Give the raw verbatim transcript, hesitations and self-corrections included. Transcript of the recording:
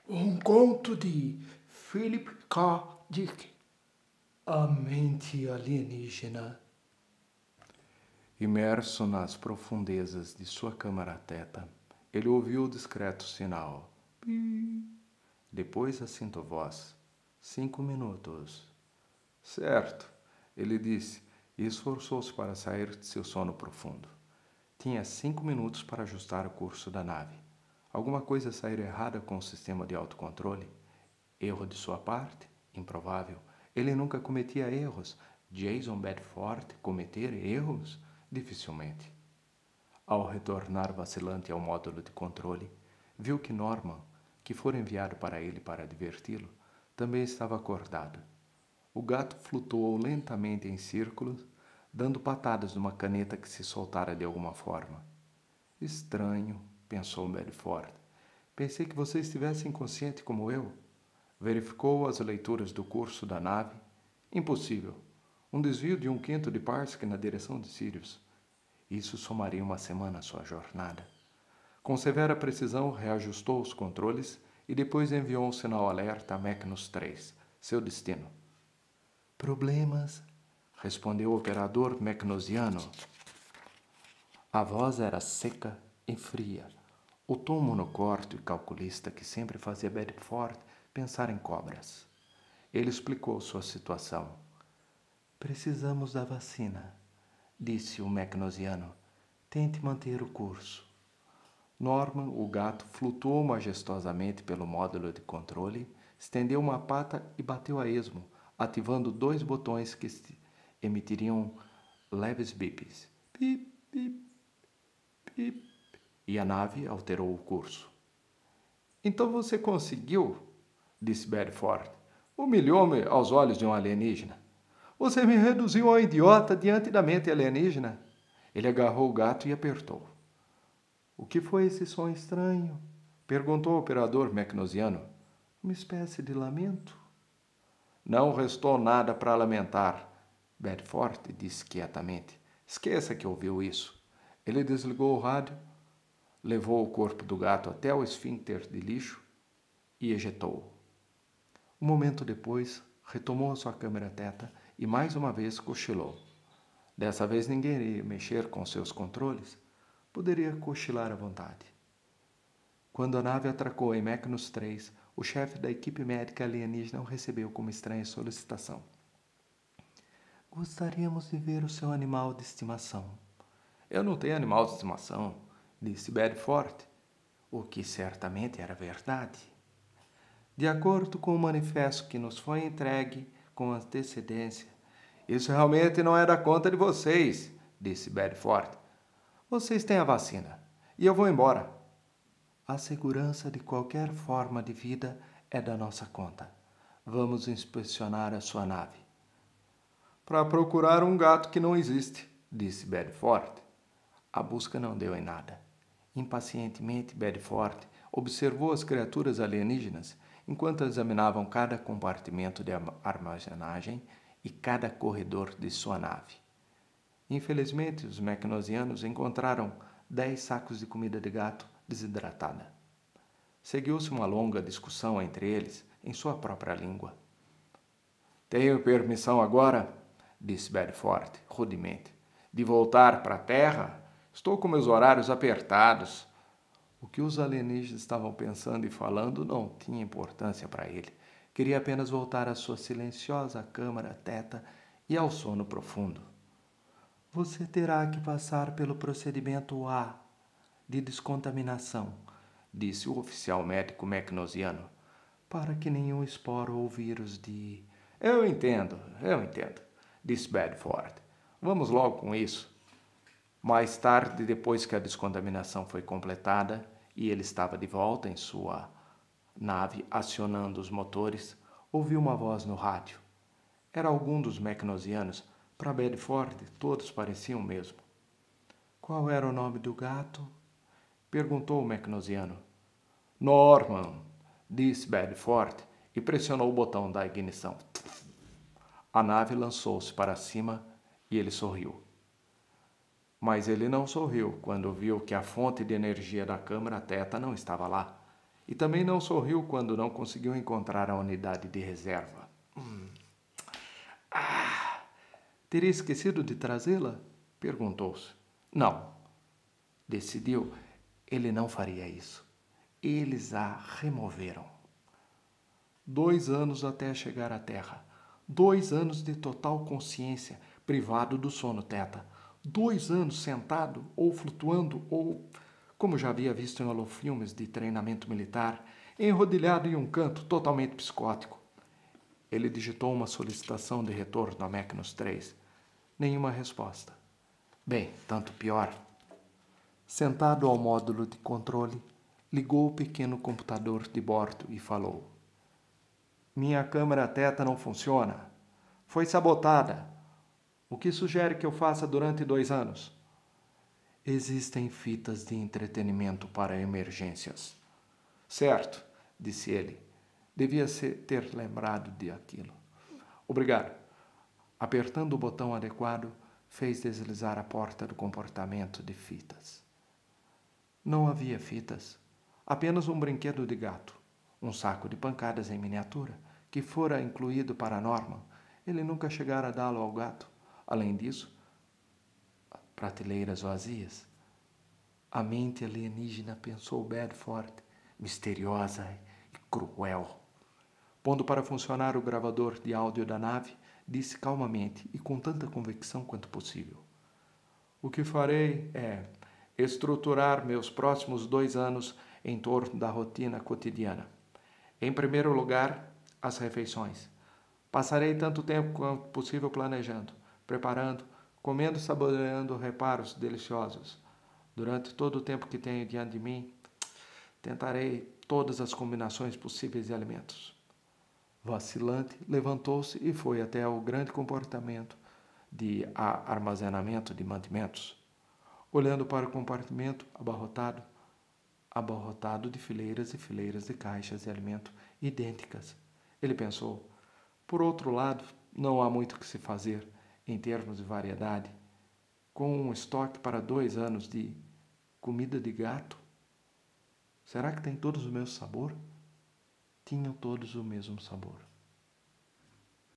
Um conto de Philip K. Dick. A mente alienígena. Imerso nas profundezas de sua câmara teta, ele ouviu o discreto sinal. Pi. Depois a cinta voz. Cinco minutos. Certo, ele disse, e esforçou-se para sair de seu sono profundo. Tinha cinco minutos para ajustar o curso da nave. Alguma coisa sair errada com o sistema de autocontrole? Erro de sua parte? Improvável. Ele nunca cometia erros. Jason Bedford cometer erros? Dificilmente. Ao retornar vacilante ao módulo de controle, viu que Norman, que fora enviado para ele para diverti-lo, também estava acordado. O gato flutuou lentamente em círculos, dando patadas numa caneta que se soltara de alguma forma. Estranho, pensou Bedford. Pensei que você estivesse inconsciente como eu. Verificou as leituras do curso da nave. Impossível. Um desvio de um quinto de parsec na direção de Sirius. Isso somaria uma semana à sua jornada. Com severa precisão, reajustou os controles e depois enviou um sinal alerta a Macnus três, seu destino. Problemas, respondeu o operador macnosiano. A voz era seca e fria, o tom monocórdio e calculista que sempre fazia Bedford pensar em cobras. Ele explicou sua situação. Precisamos da vacina, disse o macnosiano. Tente manter o curso. Norman, o gato, flutuou majestosamente pelo módulo de controle, estendeu uma pata e bateu a esmo, ativando dois botões que emitiriam leves bips. Bip, bip, bip. E a nave alterou o curso. Então você conseguiu, disse Bedford. Humilhou-me aos olhos de um alienígena. Você me reduziu a um idiota diante da mente alienígena. Ele agarrou o gato e apertou. O que foi esse som estranho? Perguntou o operador macnosiano. Uma espécie de lamento? Não restou nada para lamentar, Bedford disse quietamente. Esqueça que ouviu isso. Ele desligou o rádio, levou o corpo do gato até o esfíncter de lixo e ejetou-o. Um momento depois, retomou a sua câmera teta e mais uma vez cochilou. Dessa vez ninguém iria mexer com seus controles. Poderia cochilar à vontade. Quando a nave atracou em Macnus três, o chefe da equipe médica alienígena o recebeu com uma estranha solicitação. Gostaríamos de ver o seu animal de estimação. Eu não tenho animal de estimação, disse Bedford, o que certamente era verdade. De acordo com o manifesto que nos foi entregue com antecedência, isso realmente não é da conta de vocês, disse Bedford. Vocês têm a vacina, e eu vou embora. A segurança de qualquer forma de vida é da nossa conta. Vamos inspecionar a sua nave. Para procurar um gato que não existe, disse Bedford. A busca não deu em nada. Impacientemente, Bedford observou as criaturas alienígenas enquanto examinavam cada compartimento de armazenagem e cada corredor de sua nave. Infelizmente, os macnosianos encontraram dez sacos de comida de gato desidratada. Seguiu-se uma longa discussão entre eles em sua própria língua. Tenho permissão agora, disse Bedford, rudemente, de voltar para a Terra? Estou com meus horários apertados. O que os alienígenas estavam pensando e falando não tinha importância para ele. Queria apenas voltar à sua silenciosa câmara teta e ao sono profundo. Você terá que passar pelo procedimento A de descontaminação, disse o oficial médico macnosiano, para que nenhum esporo ou vírus de... Eu entendo, eu entendo, disse Bedford. Vamos logo com isso. Mais tarde, depois que a descontaminação foi completada e ele estava de volta em sua nave acionando os motores, ouviu uma voz no rádio. Era algum dos macnosianos. Para Bedford, todos pareciam o mesmo. Qual era o nome do gato? Perguntou o macnosiano. Norman, disse Bedford e pressionou o botão da ignição. A nave lançou-se para cima e ele sorriu. Mas ele não sorriu quando viu que a fonte de energia da câmara teta não estava lá. E também não sorriu quando não conseguiu encontrar a unidade de reserva. Hum. Ah, teria esquecido de trazê-la? Perguntou-se. Não. Decidiu, ele não faria isso. Eles a removeram. Dois anos até chegar à Terra. Dois anos de total consciência, privado do sono teta. Dois anos sentado, ou flutuando, ou, como já havia visto em holofilmes de treinamento militar, enrodilhado em um canto totalmente psicótico. Ele digitou uma solicitação de retorno a Mecnos três. Nenhuma resposta. Bem, tanto pior. Sentado ao módulo de controle, ligou o pequeno computador de bordo e falou. Minha câmera teta não funciona. Foi sabotada. O que sugere que eu faça durante dois anos? Existem fitas de entretenimento para emergências. Certo, disse ele. Devia ser, ter lembrado de aquilo. Obrigado. Apertando o botão adequado, fez deslizar a porta do comportamento de fitas. Não havia fitas. Apenas um brinquedo de gato. Um saco de pancadas em miniatura, que fora incluído para Norman. Ele nunca chegara a dá-lo ao gato. Além disso, prateleiras vazias. A mente alienígena pensou Bedford, misteriosa e cruel. Pondo para funcionar o gravador de áudio da nave, disse calmamente e com tanta convicção quanto possível. O que farei é estruturar meus próximos dois anos em torno da rotina cotidiana. Em primeiro lugar, as refeições. Passarei tanto tempo quanto possível planejando, preparando, comendo e saboreando reparos deliciosos. Durante todo o tempo que tenho diante de mim, tentarei todas as combinações possíveis de alimentos. Vacilante, levantou-se e foi até o grande compartimento de armazenamento de mantimentos. Olhando para o compartimento abarrotado, abarrotado de fileiras e fileiras de caixas de alimento idênticas. Ele pensou, por outro lado, não há muito o que se fazer em termos de variedade. Com um estoque para dois anos de comida de gato, será que tem todos o mesmo sabor? Tinham todos o mesmo sabor.